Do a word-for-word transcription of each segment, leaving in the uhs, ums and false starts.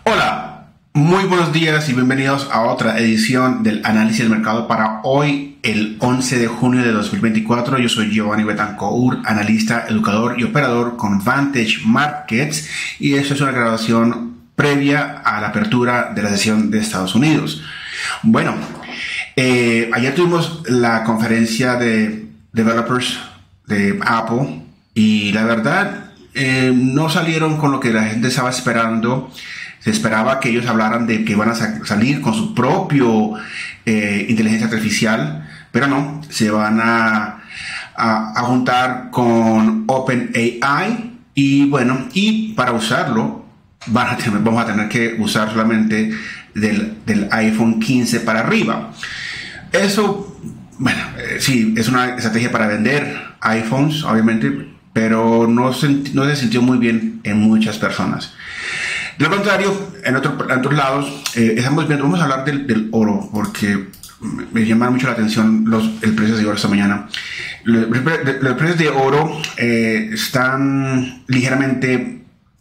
Hola, muy buenos días y bienvenidos a otra edición del análisis del mercado para hoy, el once de junio de dos mil veinticuatro. Yo soy Giovanni Betancourt, analista, educador y operador con Vantage Markets, y esto es una grabación previa a la apertura de la sesión de Estados Unidos. Bueno, eh, ayer tuvimos la conferencia de developers de Apple y la verdad eh, no salieron con lo que la gente estaba esperando. Se esperaba que ellos hablaran de que van a sa- salir con su propio eh, inteligencia artificial, pero no, se van a, a, a juntar con OpenAI y bueno, y para usarlo van a tener, vamos a tener que usar solamente del, del iPhone quince para arriba. Eso, bueno, eh, sí, es una estrategia para vender iPhones, obviamente, pero no se, no se sintió muy bien en muchas personas. De lo contrario, en, otro, en otros lados, eh, estamos viendo, vamos a hablar del, del oro, porque me llama mucho la atención los, el precio de oro esta mañana. Los, los precios de oro eh, están ligeramente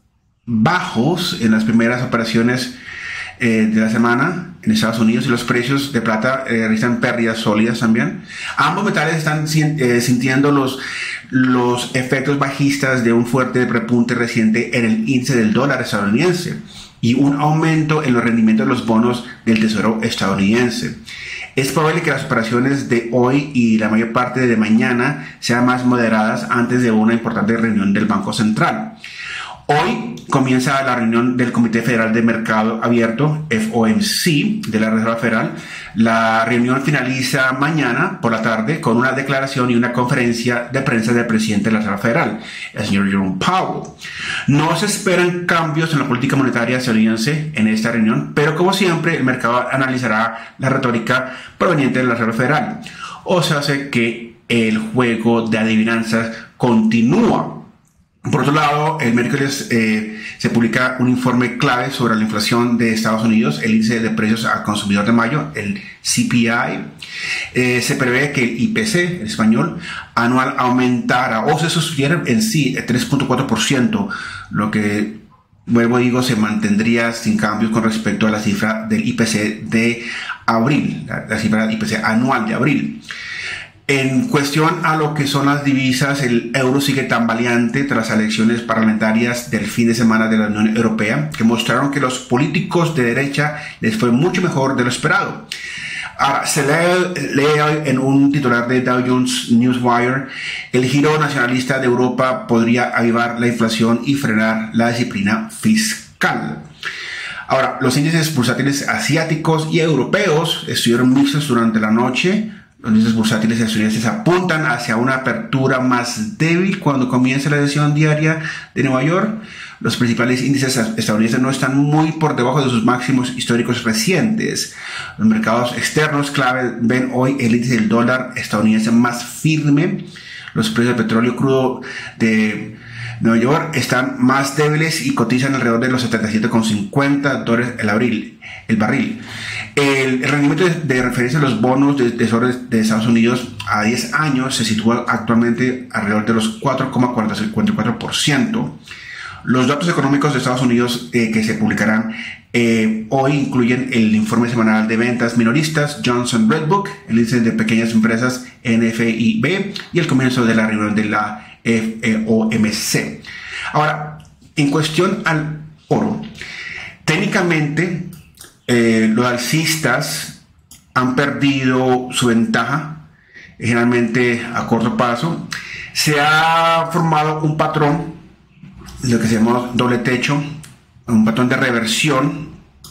bajos en las primeras operaciones eh, de la semana en Estados Unidos, y los precios de plata eh, registran pérdidas sólidas también. Ambos metales están eh, sintiendo los, los efectos bajistas de un fuerte repunte reciente en el índice del dólar estadounidense y un aumento en los rendimientos de los bonos del Tesoro estadounidense. Es probable que las operaciones de hoy y la mayor parte de mañana sean más moderadas antes de una importante reunión del Banco Central. Hoy comienza la reunión del Comité Federal de Mercado Abierto, F O M C, de la Reserva Federal. La reunión finaliza mañana por la tarde con una declaración y una conferencia de prensa del presidente de la Reserva Federal, el señor Jerome Powell. No se esperan cambios en la política monetaria estadounidense en esta reunión, pero como siempre el mercado analizará la retórica proveniente de la Reserva Federal. O sea, hace que el juego de adivinanzas continúa. Por otro lado, el miércoles eh, se publica un informe clave sobre la inflación de Estados Unidos, el índice de precios al consumidor de mayo, el C P I. Eh, se prevé que el I P C, en español, anual aumentará o se sostuviera en sí el tres punto cuatro por ciento, lo que, vuelvo y digo, se mantendría sin cambios con respecto a la cifra del I P C de abril, la, la cifra del I P C anual de abril. En cuestión a lo que son las divisas, el euro sigue tambaleante tras las elecciones parlamentarias del fin de semana de la Unión Europea, que mostraron que los políticos de derecha les fue mucho mejor de lo esperado. Ahora, se lee, lee en un titular de Dow Jones Newswire: el giro nacionalista de Europa podría avivar la inflación y frenar la disciplina fiscal. Ahora, los índices bursátiles asiáticos y europeos estuvieron mixtos durante la noche. Los índices bursátiles estadounidenses apuntan hacia una apertura más débil cuando comience la sesión diaria de Nueva York. Los principales índices estadounidenses no están muy por debajo de sus máximos históricos recientes. Los mercados externos clave ven hoy el índice del dólar estadounidense más firme. Los precios del petróleo crudo de Nueva York están más débiles y cotizan alrededor de los setenta y siete con cincuenta dólares el, abril, el barril. El, el rendimiento de, de referencia de los bonos de tesoro de, de Estados Unidos a diez años se sitúa actualmente alrededor de los cuatro coma cuarenta y cuatro por ciento. Los datos económicos de Estados Unidos eh, que se publicarán eh, hoy incluyen el informe semanal de ventas minoristas Johnson Redbook, el índice de pequeñas empresas N F I B y el comienzo de la reunión de la F O M C. Ahora, en cuestión al oro, técnicamente eh, los alcistas han perdido su ventaja, generalmente a corto plazo. Se ha formado un patrón, lo que se llama doble techo, un patrón de reversión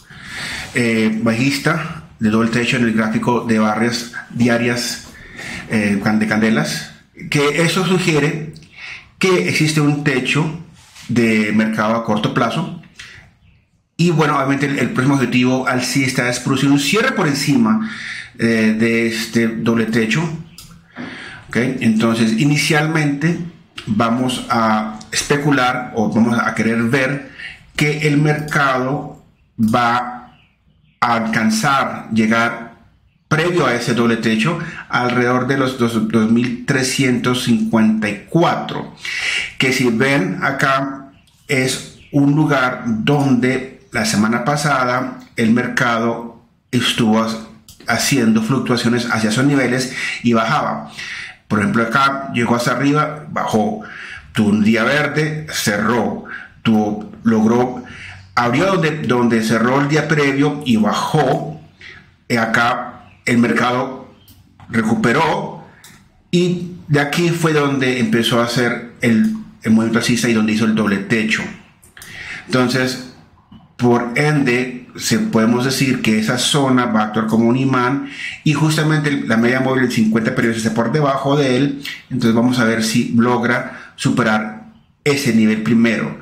eh, bajista de doble techo en el gráfico de barras diarias eh, de candelas, que eso sugiere que existe un techo de mercado a corto plazo. Y bueno, obviamente el, el próximo objetivo alcista es producir un cierre por encima eh, de este doble techo. ¿Okay? Entonces, inicialmente vamos a especular o vamos a querer ver que el mercado va a alcanzar, llegar previo a ese doble techo alrededor de los dos mil trescientos cincuenta y cuatro, que si ven acá es un lugar donde la semana pasada el mercado estuvo haciendo fluctuaciones hacia esos niveles y bajaba. Por ejemplo, acá llegó hasta arriba, bajó, tuvo un día verde, cerró, tuvo, logró, abrió donde, donde cerró el día previo y bajó. Y acá el mercado recuperó y de aquí fue donde empezó a hacer el, el movimiento alcista y donde hizo el doble techo. Entonces, por ende, se, podemos decir que esa zona va a actuar como un imán y justamente la media móvil de cincuenta periodos está por debajo de él. Entonces vamos a ver si logra superar ese nivel primero.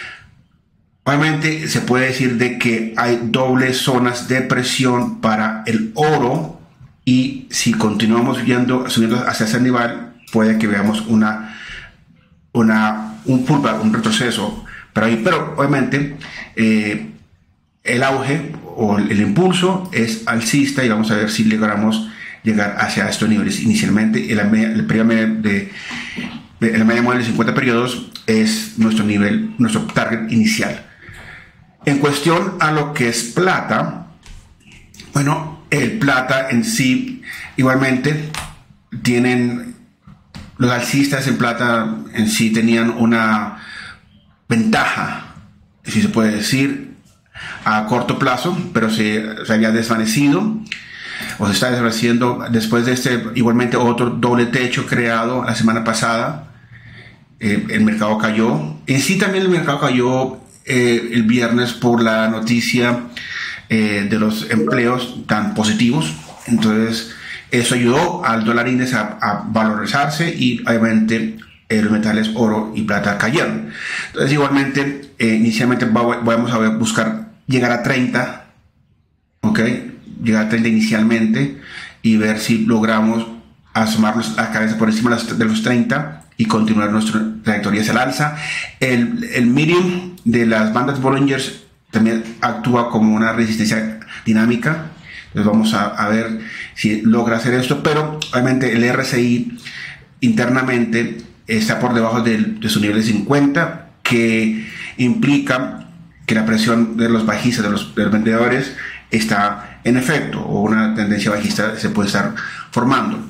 Obviamente se puede decir de que hay dobles zonas de presión para el oro y si continuamos subiendo, subiendo hacia ese nivel puede que veamos una, una, un pullback, un retroceso. Pero, ahí, pero obviamente eh, el auge o el, el impulso es alcista y vamos a ver si logramos llegar hacia estos niveles. Inicialmente el, el periodo de, de la media móvil de cincuenta periodos es nuestro nivel, nuestro target inicial. En cuestión a lo que es plata, bueno, el plata en sí igualmente tienen, los alcistas en plata en sí tenían una ventaja, si se puede decir, a corto plazo, pero se, se había desvanecido o se está desvaneciendo después de este igualmente otro doble techo creado la semana pasada. Eh, el mercado cayó, en sí también el mercado cayó eh, el viernes por la noticia eh, de los empleos tan positivos. Entonces eso ayudó al dólar índice a, a valorizarse y obviamente eh, los metales oro y plata cayeron. Entonces igualmente eh, inicialmente vamos a buscar llegar a treinta, ok, llegar a treinta inicialmente y ver si logramos asomarnos la cabeza por encima de los treinta y continuar nuestra trayectoria hacia el alza. El, el medium de las bandas Bollinger también actúa como una resistencia dinámica. Entonces vamos a, a ver si logra hacer esto, pero obviamente el R S I internamente está por debajo de, de su nivel de cincuenta, que implica que la presión de los bajistas, de los, de los vendedores, está en efecto, o una tendencia bajista se puede estar formando.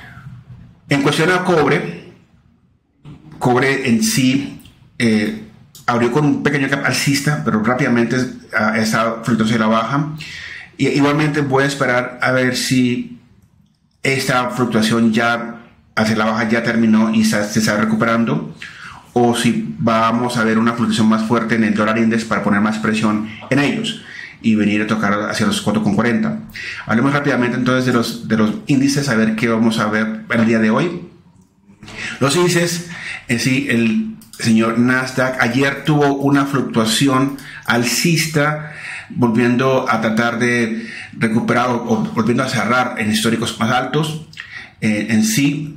En cuestión a cobre, cobre en sí eh, abrió con un pequeño gap alcista, pero rápidamente uh, está fluctuando hacia la baja. Y igualmente voy a esperar a ver si esta fluctuación ya hacia la baja ya terminó y se, se está recuperando, o si vamos a ver una fluctuación más fuerte en el dólar index para poner más presión en ellos y venir a tocar hacia los cuatro con cuarenta. Hablemos rápidamente entonces de los, de los índices, a ver qué vamos a ver el día de hoy. Los índices, en sí, el señor Nasdaq ayer tuvo una fluctuación alcista, volviendo a tratar de recuperar o, o volviendo a cerrar en históricos más altos eh, en sí.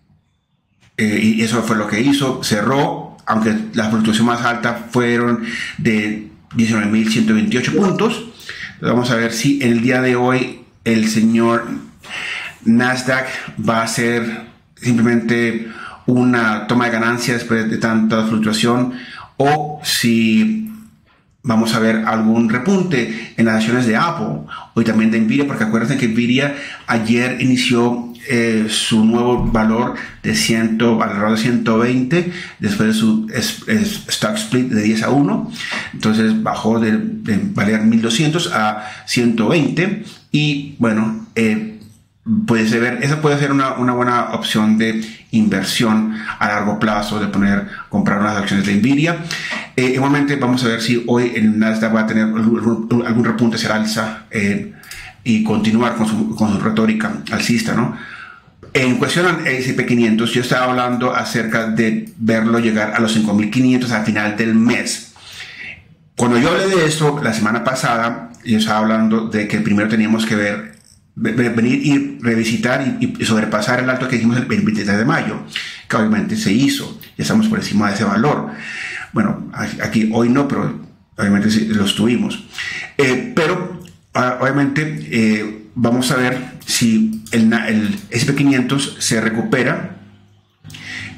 Eh, y eso fue lo que hizo, cerró, aunque la fluctuación más alta fueron de diecinueve mil ciento veintiocho puntos. Vamos a ver si el día de hoy el señor Nasdaq va a hacer simplemente una toma de ganancias después de tanta fluctuación, o si vamos a ver algún repunte en las acciones de Apple y también de Nvidia, porque acuérdense que Nvidia ayer inició eh, su nuevo valor de cien, alrededor de ciento veinte, después de su es, es stock split de diez a uno. Entonces bajó de, de valer mil doscientos a ciento veinte y bueno, eh, puede ser, esa puede ser una, una buena opción de inversión a largo plazo, de poner, comprar unas acciones de Nvidia. Eh, igualmente vamos a ver si hoy el Nasdaq va a tener algún, algún repunte hacia el alza eh, y continuar con su, con su retórica alcista, ¿no? En cuestión al S and P quinientos, yo estaba hablando acerca de verlo llegar a los cinco mil quinientos al final del mes. Cuando yo hablé de esto la semana pasada, yo estaba hablando de que primero teníamos que ver, venir y revisitar y, y sobrepasar el alto que dijimos el veintitrés de mayo, que obviamente se hizo, ya estamos por encima de ese valor. Bueno, aquí hoy no, pero obviamente sí, los tuvimos. Eh, pero obviamente eh, vamos a ver si el, el S and P quinientos se recupera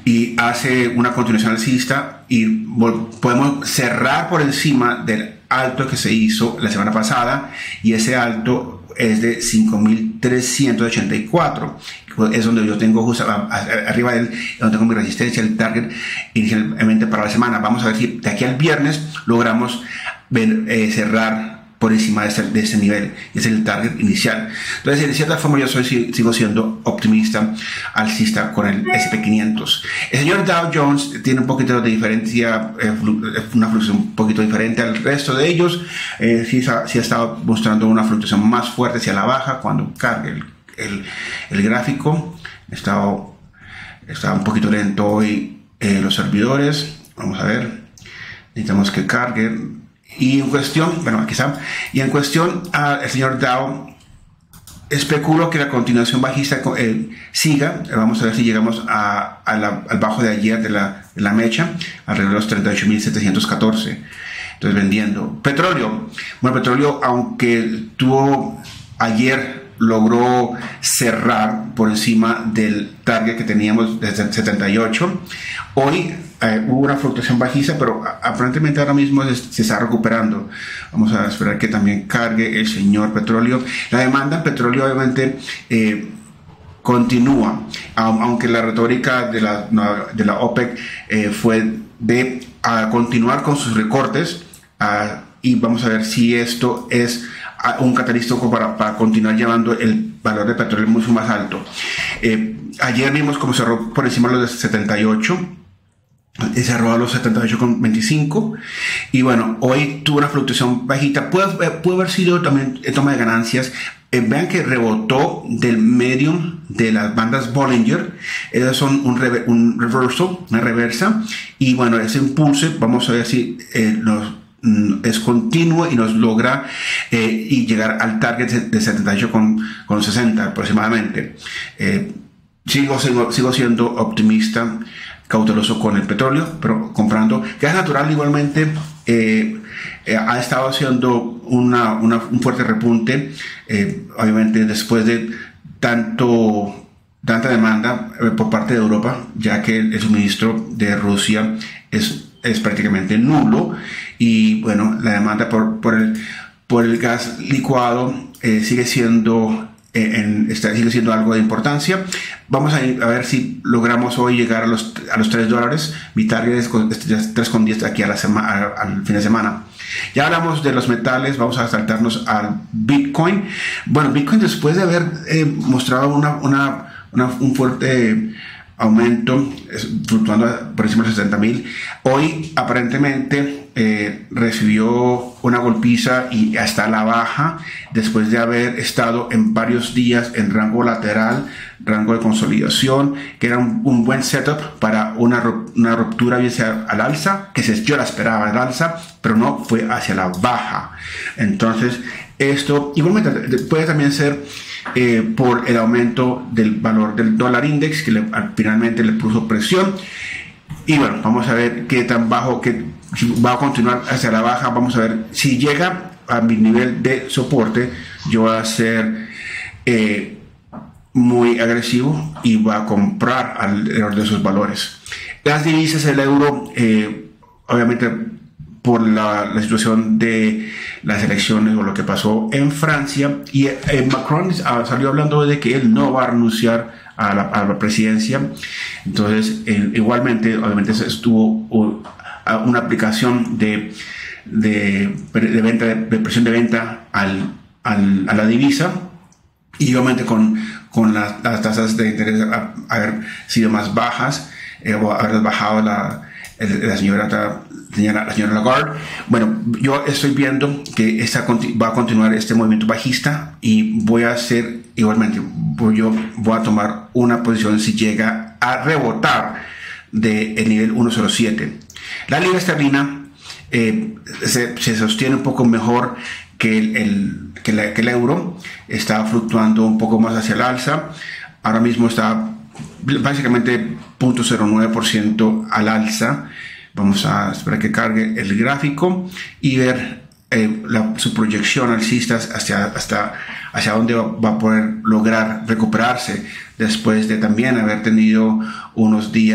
y hace una continuación alcista y podemos cerrar por encima del alto que se hizo la semana pasada, y ese alto es de cinco mil trescientos ochenta y cuatro. Es donde yo tengo justo arriba de él, donde tengo mi resistencia, el target inicialmente para la semana. Vamos a ver si de aquí al viernes logramos ver, eh, cerrar por encima de ese, de ese nivel. Es el target inicial. Entonces, de cierta forma, yo soy, sigo siendo optimista alcista con el ese and P quinientos. El señor Dow Jones tiene un poquito de diferencia, eh, una fluctuación un poquito diferente al resto de ellos. Eh, sí, sí ha estado mostrando una fluctuación más fuerte hacia la baja cuando cargue el, el, el gráfico. Está, está un poquito lento hoy eh, los servidores. Vamos a ver. Necesitamos que cargue. Y en cuestión, bueno, aquí está. Y en cuestión al uh, señor Dow, especulo que la continuación bajista eh, siga. Vamos a ver si llegamos a, a la, al bajo de ayer de la, de la mecha, alrededor de los treinta y ocho mil setecientos catorce. Entonces, vendiendo. Petróleo. Bueno, petróleo, aunque tuvo ayer, logró cerrar por encima del target que teníamos desde setenta y ocho. Hoy eh, hubo una fluctuación bajista, pero aparentemente ahora mismo se, se está recuperando. Vamos a esperar que también cargue el señor petróleo. La demanda en petróleo obviamente eh, continúa, aunque la retórica de la, de la OPEC eh, fue de a continuar con sus recortes, a, y vamos a ver si esto es un catalítico para, para continuar llevando el valor de petróleo mucho más alto. Eh, ayer vimos como cerró por encima de los setenta y ocho, cerró a los setenta y ocho con veinticinco, y bueno, hoy tuvo una fluctuación bajita. Puede, puede haber sido también toma de ganancias. Eh, vean que rebotó del medium de las bandas Bollinger. Ellas son un, rever, un reversal, una reversa, y bueno, ese impulso, vamos a ver si eh, nos es continuo y nos logra eh, y llegar al target de setenta y ocho con sesenta aproximadamente. Eh, sigo, sigo, sigo siendo optimista, cauteloso con el petróleo, pero comprando gas natural igualmente. Eh, eh, ha estado haciendo una, una, un fuerte repunte, eh, obviamente después de tanto tanta demanda eh, por parte de Europa, ya que el, el suministro de Rusia es, es prácticamente nulo. Y bueno, la demanda por, por, el, por el gas licuado eh, sigue siendo eh, en, está, sigue siendo algo de importancia. Vamos a, ir a ver si logramos hoy llegar a los, a los tres dólares. Mi target es tres con diez aquí a la sema, a, al fin de semana. Ya hablamos de los metales, vamos a saltarnos al Bitcoin. Bueno, Bitcoin, después de haber eh, mostrado una, una, una, un fuerte aumento, fluctuando por encima de los sesenta mil, hoy aparentemente eh, recibió una golpiza y hasta la baja, después de haber estado en varios días en rango lateral, rango de consolidación, que era un, un buen setup para una, una ruptura bien sea al alza, que se, yo la esperaba al alza, pero no fue hacia la baja. Entonces esto igualmente puede también ser eh, por el aumento del valor del dólar index, que le, finalmente le puso presión. Y bueno, vamos a ver qué tan bajo, que si va a continuar hacia la baja. Vamos a ver si llega a mi nivel de soporte. Yo voy a ser eh, muy agresivo y voy a comprar alrededor de esos valores. Las divisas, el euro, eh, obviamente por la, la situación de las elecciones o lo que pasó en Francia, y eh, Macron salió hablando de que él no va a renunciar a la, a la presidencia. Entonces eh, igualmente obviamente estuvo uh, una aplicación de, de, de venta de, de presión de venta al, al, a la divisa, y obviamente con, con las, las tasas de interés a, a haber sido más bajas, eh, o haber bajado la, la señora Señora, la señora Lagarde. Bueno, yo estoy viendo que esta, va a continuar este movimiento bajista, y voy a hacer igualmente, voy, yo voy a tomar una posición si llega a rebotar del nivel uno cero siete. La libra esterlina eh, se, se sostiene un poco mejor que el, el, que, la, que el euro. Está fluctuando un poco más hacia el alza. Ahora mismo está básicamente cero punto cero nueve por ciento al alza. Vamos a esperar que cargue el gráfico y ver eh, la, su proyección alcista hacia, hasta, hacia dónde va, va a poder lograr recuperarse después de también haber tenido unos días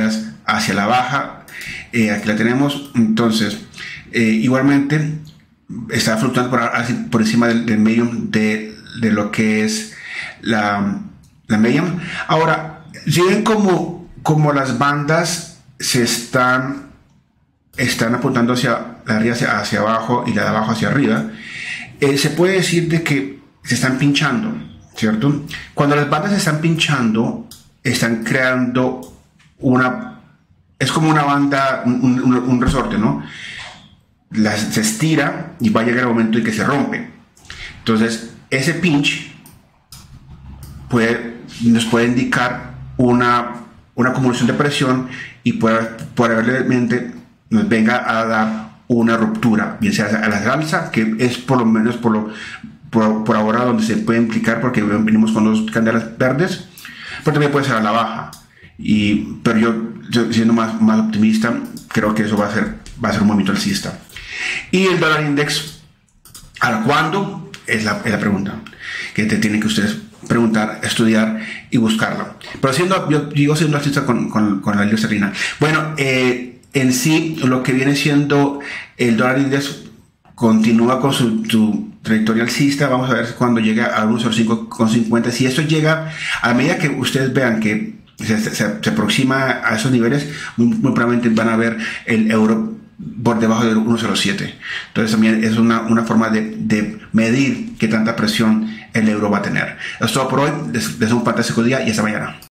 hacia la baja. Eh, aquí la tenemos. Entonces, eh, igualmente está fluctuando por, por encima del, del medium de, de lo que es la, la medium. Ahora, si ven como, como las bandas se están, están apuntando hacia la arriba hacia, hacia abajo y la de abajo hacia arriba, eh, se puede decir de que se están pinchando, ¿cierto? Cuando las bandas se están pinchando, están creando una, es como una banda, un, un, un resorte, ¿no? La, se estira y va a llegar el momento en que se rompe. Entonces, ese pinch puede, nos puede indicar una, una acumulación de presión y puede, probablemente nos venga a dar una ruptura, bien sea a la alza, que es por lo menos por, lo, por, por ahora donde se puede implicar, porque venimos con dos candelas verdes, pero también puede ser a la baja. Y, pero yo, yo siendo más, más optimista, creo que eso va a ser, va a ser un movimiento alcista. Y el dólar index, ¿a cuándo? Es la, es la pregunta que te tienen que ustedes preguntar, estudiar y buscarla. Pero siendo, yo digo siendo alcista con, con, con la libra esterlina. Bueno, eh, en sí, lo que viene siendo el dólar index continúa con su, su trayectoria alcista. Vamos a ver cuando llega a uno coma cero cinco cincuenta. Si esto llega, a medida que ustedes vean que se, se, se aproxima a esos niveles, muy, muy probablemente van a ver el euro por debajo del uno coma cero siete. Entonces también es una, una forma de, de medir qué tanta presión el euro va a tener. Eso es todo por hoy. Les deseo un fantástico día y hasta mañana.